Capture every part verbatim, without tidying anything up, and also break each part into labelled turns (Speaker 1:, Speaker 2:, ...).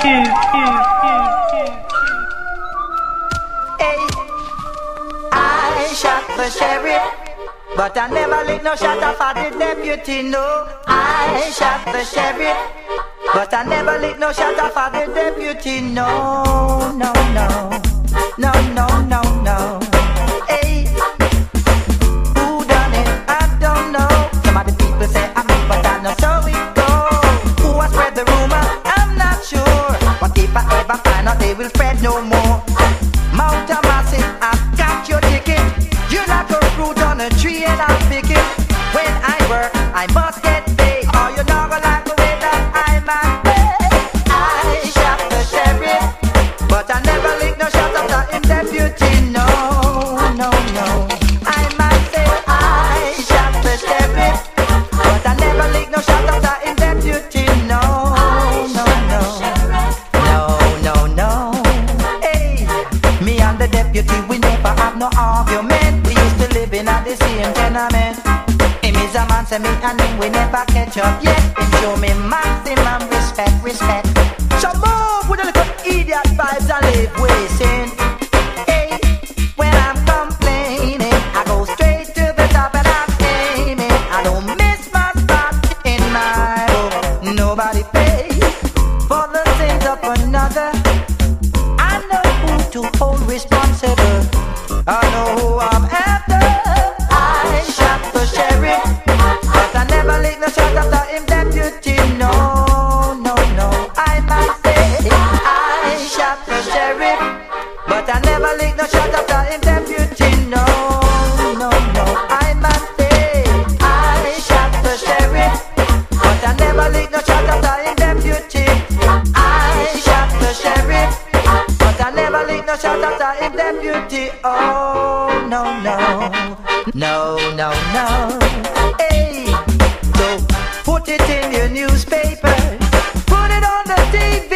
Speaker 1: I shot the sheriff, but I never lick no shot off of the deputy, no. I shot the sheriff, but I never lick no shot off of the deputy, no, no, no, no, no, no, no. Hey, who done it? I don't know. Some of the people say I'm me, but I know so it goes. Who has spread the rumor? I'm not sure. But if I ever find out, they will spread no more. Mount a massive, I've got your ticket. You knock a fruit on a tree and I'll pick it. When I work, I must get paid. Or you not gonna like the way that I might pay. I shot the sheriff, but I never lick no shot of the deputy. No, no, no. I might say I shot the sheriff, but I never lick no shot of the deputy. No, no, no, no, no, no. Hey, me and the deputy, we never have no argument. We used to live in at the same tenement. Him is a man, say me and him, we never catch up yet. Him show me maximum respect, respect. So move with a little idiot vibes and live wasting. Hey, when I'm complaining, I go straight to the top and I'm aiming. I don't miss my spot in my book. Nobody pays for the sins of another. I know who to hold responsible. I know who I'm after. I shot the sheriff, but I never lick no shot after him deputy. No, no, no. I might say I shot the sheriff, but I never lick no shot after him deputy. No, no, no. I might say I shot the sheriff, but I never lick no shot after him deputy. I shot the sheriff, but I never lick no shot after him deputy. Oh, no, no, no, no, no. Hey, so put it in your newspaper, put it on the T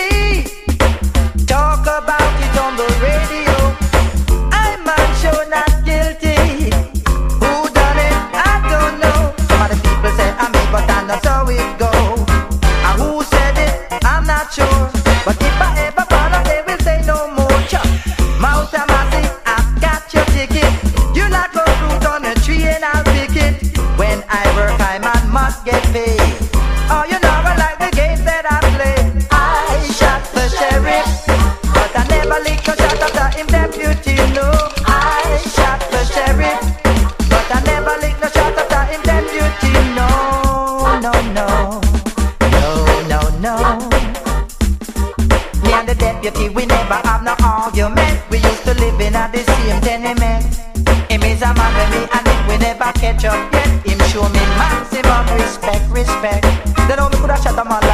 Speaker 1: V, talk about it on the radio. I'm man sure not guilty. Who done it? I don't know. Some of the people say I'm me, but I know so it go. And who said it? I'm not sure. But if I ever find out, they will say no more. Mouth a massive, I've got your ticket. You not go fruit on a tree and I'll pick it. When I work, I man must get paid. Oh, you know I like the games that I play. I shot the sheriff, but I never lick a shot after him deputy. No, I shot the sheriff, but I never lick no shot after him deputy. No, no, no, no, no, no. Me and the deputy, we never have no argument. We used to live in a the same tenement. Him is a man with me and him we never catch up yet. Him show me maximum respect, respect. They know me coulda shot a man